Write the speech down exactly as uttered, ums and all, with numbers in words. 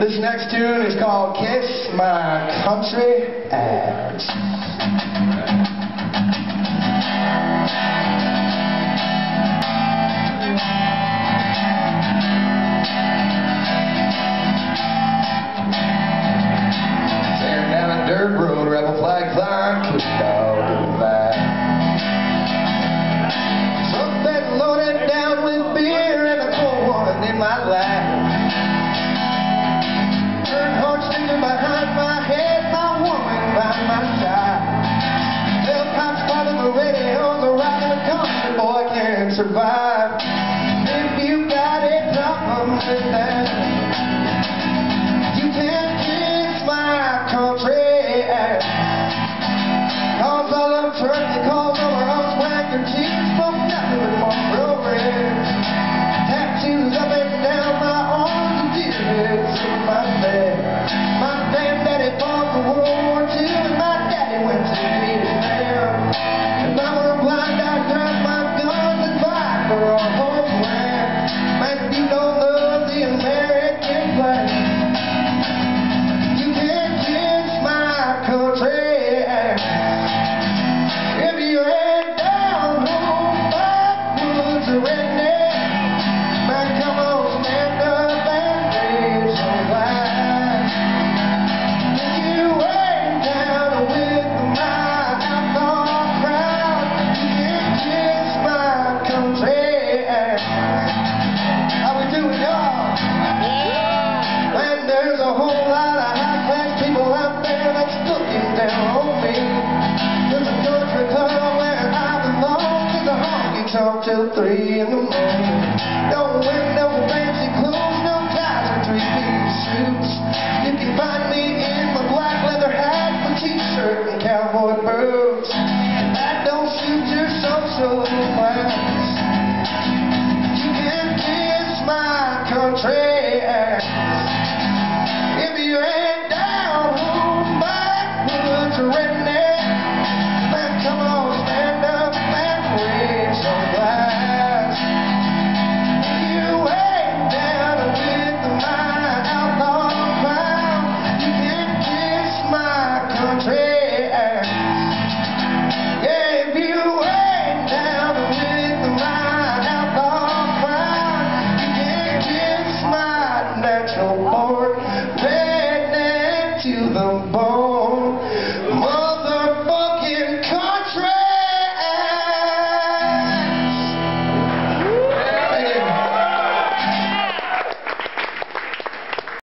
This next tune is called Kiss My Country Ass. Tearing down a dirt road, rebel flag flying, push dog to the back. Truck bed loaded down with beer and a cold one in my lap. Behind my head, my woman by my side. Well, pops calling the radio, the rock and the country boy can't survive. If you got a problem with that, you can't kiss my country ass. Cause all them turkey calls over us wagon cheeks from nothing but more progress. Tattoos up and down my arms and deer heads in my bed. My granddaddy fought for World War Two, and my daddy went to Vietnam. And I was blind, I grabbed my guns and fight for our homeland. Man, if you don't love the American flag, you can't kiss my country ass. If you ain't down home, backwoods or redneck, man, come on, stand up and raise your flag. Talk till three in the morning. Don't wear no fancy clothes, no ties or three-piece suits. You can find